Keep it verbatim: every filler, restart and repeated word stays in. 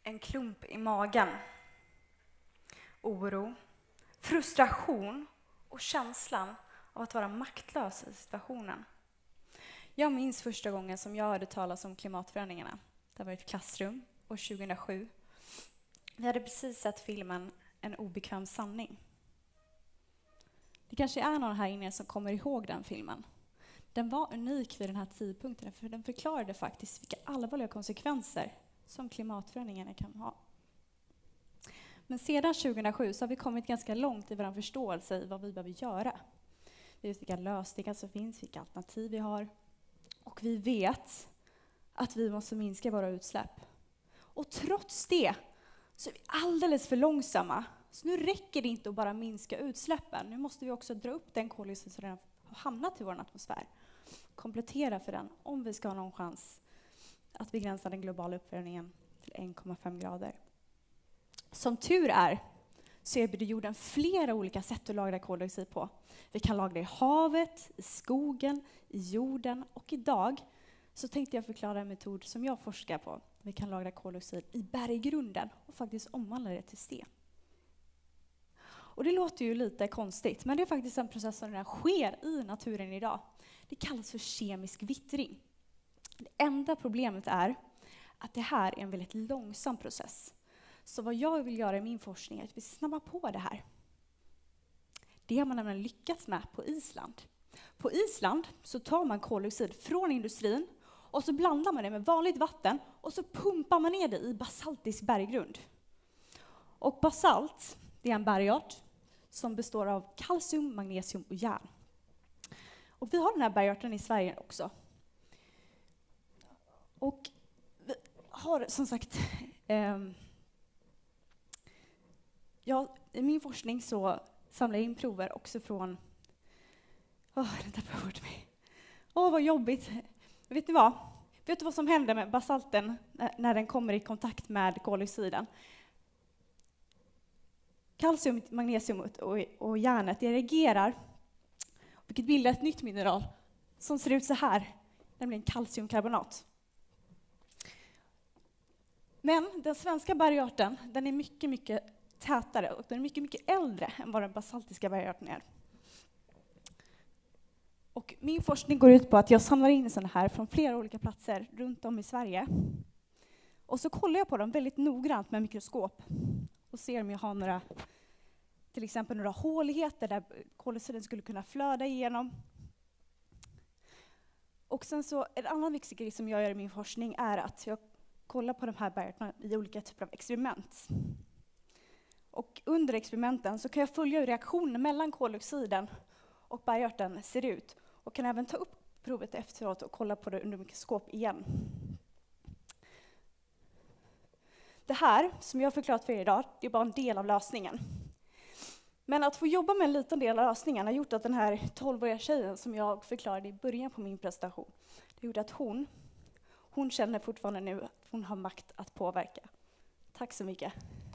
En klump i magen, oro, frustration och känslan av att vara maktlös i situationen. Jag minns första gången som jag hörde talas om klimatförändringarna. Det var i ett klassrum år tjugohundrasju. Vi hade precis sett filmen En obekväm sanning. Det kanske är någon här inne som kommer ihåg den filmen. Den var unik vid den här tidpunkten för den förklarade faktiskt vilka allvarliga konsekvenser som klimatförändringarna kan ha. Men sedan tjugohundrasju så har vi kommit ganska långt i vår förståelse i vad vi behöver göra. Vi vet vilka lösningar som finns, vilka alternativ vi har. Och vi vet att vi måste minska våra utsläpp. Och trots det så är vi alldeles för långsamma. Så nu räcker det inte att bara minska utsläppen. Nu måste vi också dra upp den koldioxid som redan har hamnat i vår atmosfär. Komplettera för den om vi ska ha någon chans att begränsa den globala uppvärmningen till en komma fem grader. Som tur är så erbjuder jorden flera olika sätt att lagra koldioxid på. Vi kan lagra i havet, i skogen, i jorden och idag så tänkte jag förklara en metod som jag forskar på. Vi kan lagra koldioxid i berggrunden och faktiskt omvandla det till sten. Och det låter ju lite konstigt, men det är faktiskt en process som redan sker i naturen idag. Det kallas för kemisk vittring. Det enda problemet är att det här är en väldigt långsam process. Så vad jag vill göra i min forskning är att vi snabbar på det här. Det har man nämligen lyckats med på Island. På Island så tar man koldioxid från industrin och så blandar man det med vanligt vatten och så pumpar man ner det i basaltisk berggrund. Och basalt, det är en bergart som består av kalcium, magnesium och järn. Och vi har den här bergarten i Sverige också. Och vi har som sagt, eh, ja, i min forskning så samlar jag in prover också från, åh, oh, det tappade bort mig. Åh, oh, vad jobbigt. Vet ni vad? Vet du vad som händer med basalten när den kommer i kontakt med koldioxiden? Kalcium, magnesium och, och järnet, det reagerar, vilket bildar ett nytt mineral som ser ut så här, nämligen kalciumkarbonat. Men den svenska bergarten, den är mycket, mycket tätare och den är mycket, mycket äldre än vad den basaltiska bergarten är. Och min forskning går ut på att jag samlar in sådana här från flera olika platser runt om i Sverige. Och så kollar jag på dem väldigt noggrant med mikroskop och ser om jag har några, till exempel några håligheter där koldioxiden skulle kunna flöda igenom. Och sen så, en annan viktig grej som jag gör i min forskning är att jag kollar på de här bergarterna i olika typer av experiment. Och under experimenten så kan jag följa hur reaktionen mellan koldioxiden och bergarten ser ut. Och kan även ta upp provet efteråt och kolla på det under mikroskop igen. Det här, som jag har förklarat för er idag, det är bara en del av lösningen. Men att få jobba med en liten del av lösningen har gjort att den här tolvåriga tjejen som jag förklarade i början på min presentation, det gjorde att hon, hon känner fortfarande nu att hon har makt att påverka. Tack så mycket.